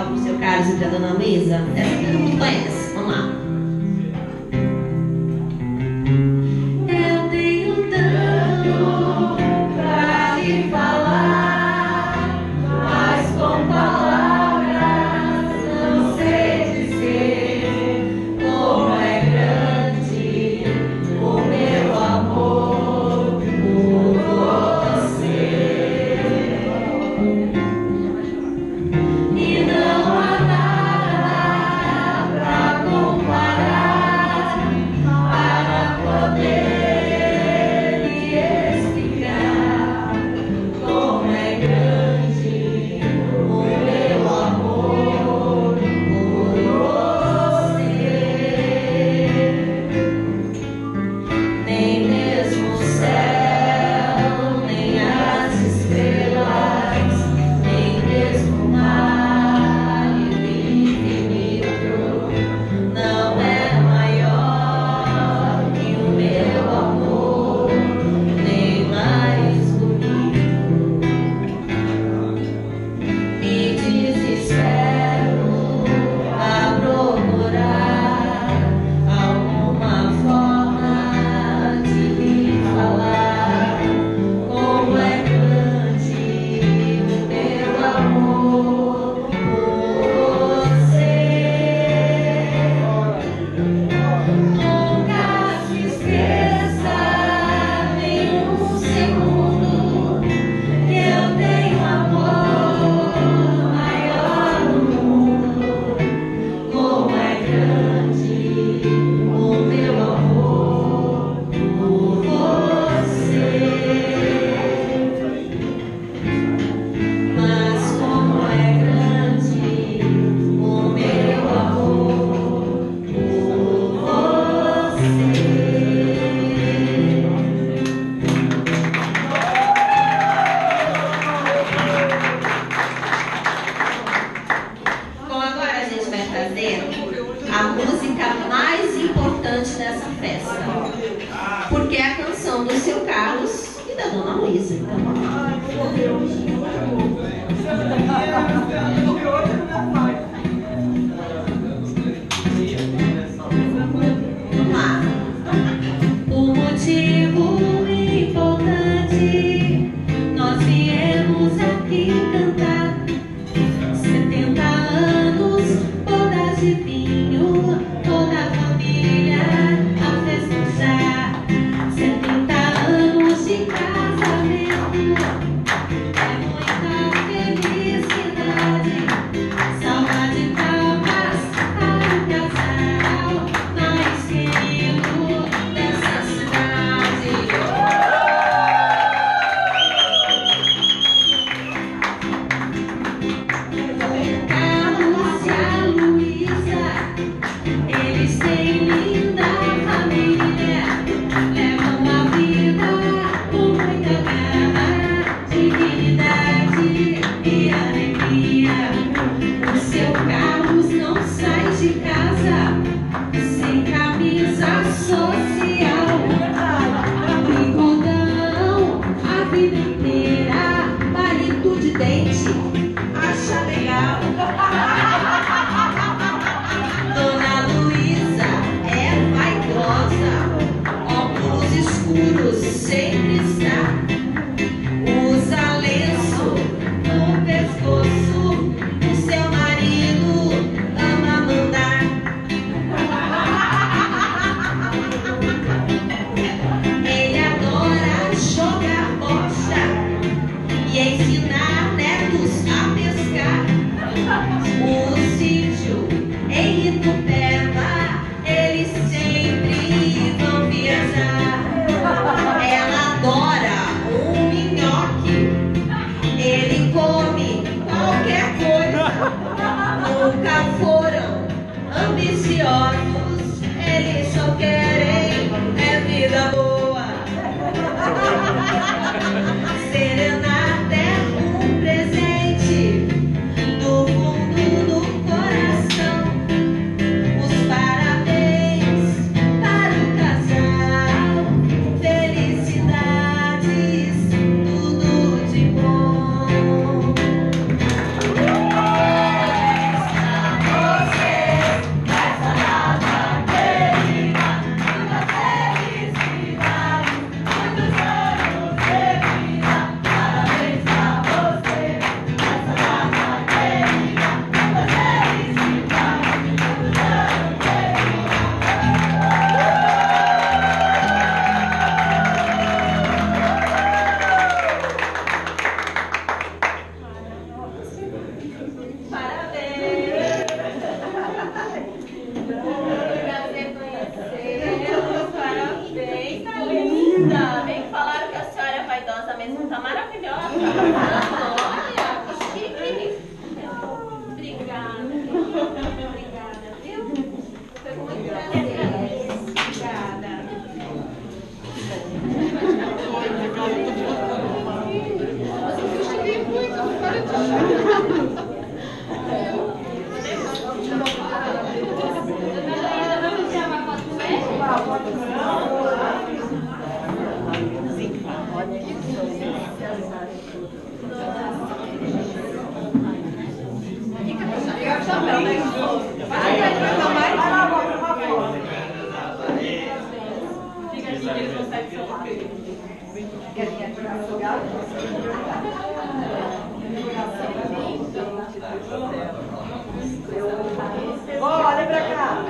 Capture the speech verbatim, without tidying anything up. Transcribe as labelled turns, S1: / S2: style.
S1: pro seu Carlos e pra dona Luísa? Essa que todo mundo conhece. Vamos lá. Eu tenho tanto pra lhe falar, mas com palavras não sei dizer como é grande o meu amor por você. E não há nada pra comparar, para poder lhe explicar como é grande o meu amor por você. Nem mesmo o céu, nem as estrelas, nem mesmo o mar infinito não é maior que o meu amor, nem mais bonito. Me desespero a procurar alguma forma de lhe falar como é grande o meu amor por você. Nunca se esqueça nem um segundo que eu tenho amor maior no mundo. Como é grande o meu amor por você. Mas como é grande o meu amor por você. Bom, agora a gente vai fazer a música mais importante dessa festa, porque é a canção do seu Carlos e da dona Luísa. Então vamos lá. Vamos lá. O motivo importante, nós viemos aqui cantar. setenta anos, bodas de vinho, toda a família a festejar. setenta anos de casamento, é muita felicidade. Salva de palmas para o casal mais querido dessa cidade. Carlos e a Luísa, eles têm linda família, levam a vida com muita garra, dignidade e alegria. O seu Carlos não sai de casa sem camisa social, bigodão a vida inteira, palito de dente, acha legal. Dona Luísa é vaidosa, óculos escuros sempre está, usa lenço no pescoço, o seu marido ama mandar. Ele adora jogar bocha pergunta maravilhosa. Olha, que chique. Obrigada, querida. Obrigada, viu? Foi com muito prazer. Obrigada.
S2: Olha pra cá.